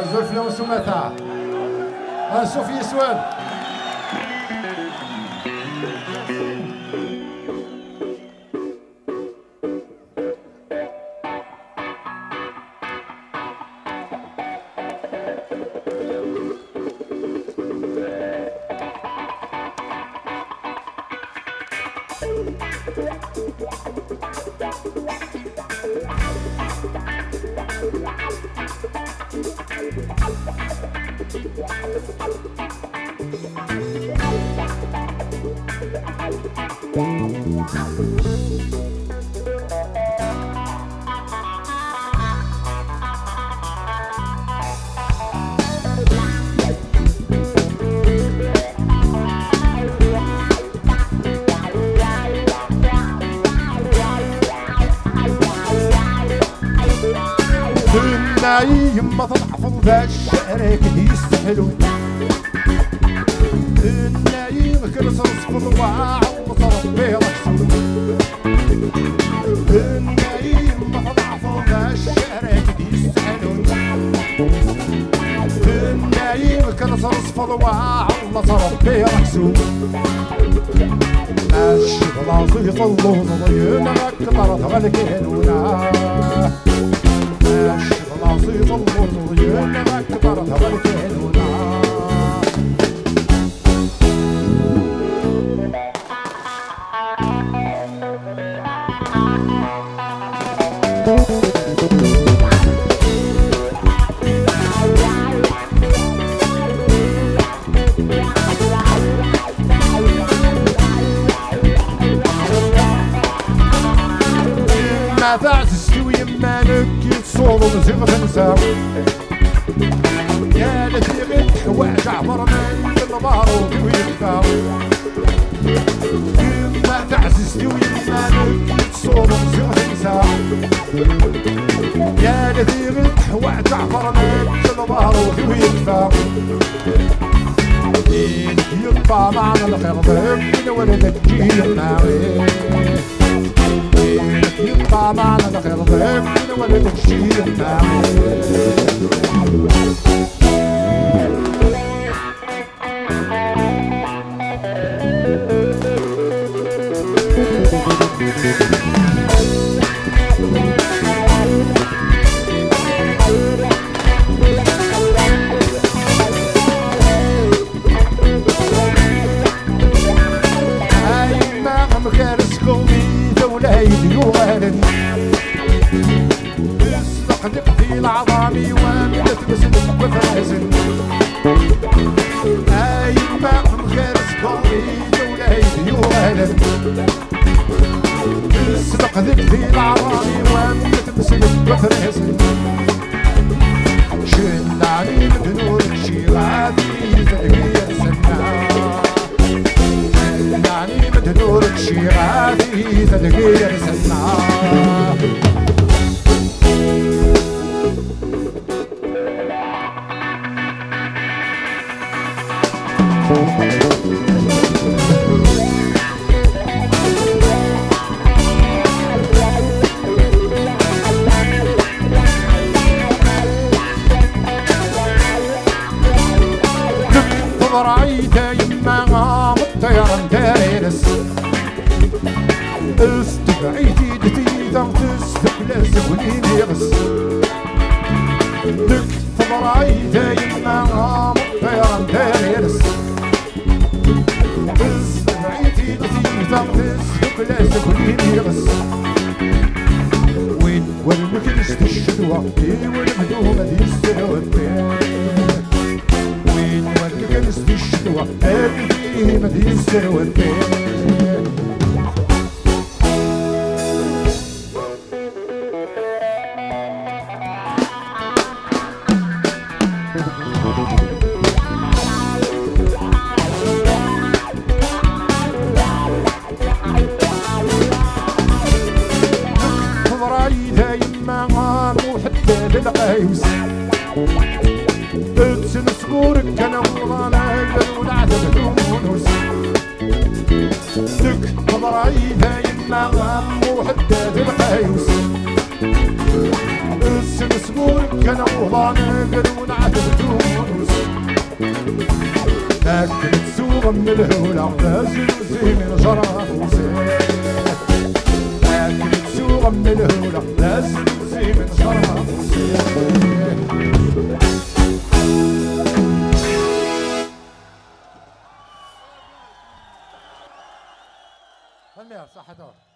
زلفنا وسمتها نشوف يسود يما تضعفوا باش الشارك يستحلون النايم كرس رصف الواع وتربي ركسون النايم تضعفوا باش الشارك يستحلون النايم كرس رصف الواع وتربي ركسون ماشي بلاصي يطلون ضينا كثر تغلكينونا ماشي بلاصي يطلون ضينا كثر تغلكينونا ما تعززتي ويما نكي تصور وزيغ تنسى يا لتي غير حوايج عبر من المباروك ويدفع ما تعززتي ويما نكي تصور وزيغ تنسى يا لتي غير حوايج عبر من المباروك ويدفع يطبع معنا الخير ضيف ولدك جيل معي يطبع معنا الخير ضيف ولدك جيل معي اسلق في العظامي وامدت بسلك بفرازن اي ما غير سكوري دولاي ديوالن اسلق في العظامي وامدت بسلك بفرازن شلعني من نورك شي غادي تدقير سنا شلعني من نورك شي غادي تدقير سنا رأيته يما غام الطيران دارس استبعيتي دتيتا تستقل زغني يغس دك رأيته يما غام الطيران دارس استبعيتي دتيتا تستقل زغني يغس وين والمكنس الشدوى والمهدومة دي السلوى كنست الشتوى هذه مدي السروة فضرايدها يما غامو حتى للقايوس اتسن صغورك كانوا ورانا والعدد دونوس دك فضرايدها يما غامو حتى للقايوس اتسن المسمور كانوا وضانا قالوا نعتب تونس لكن تسوق من الهولة لازم زين جرى لكن تسوق من الهولة لازم زين جرى المير صح دور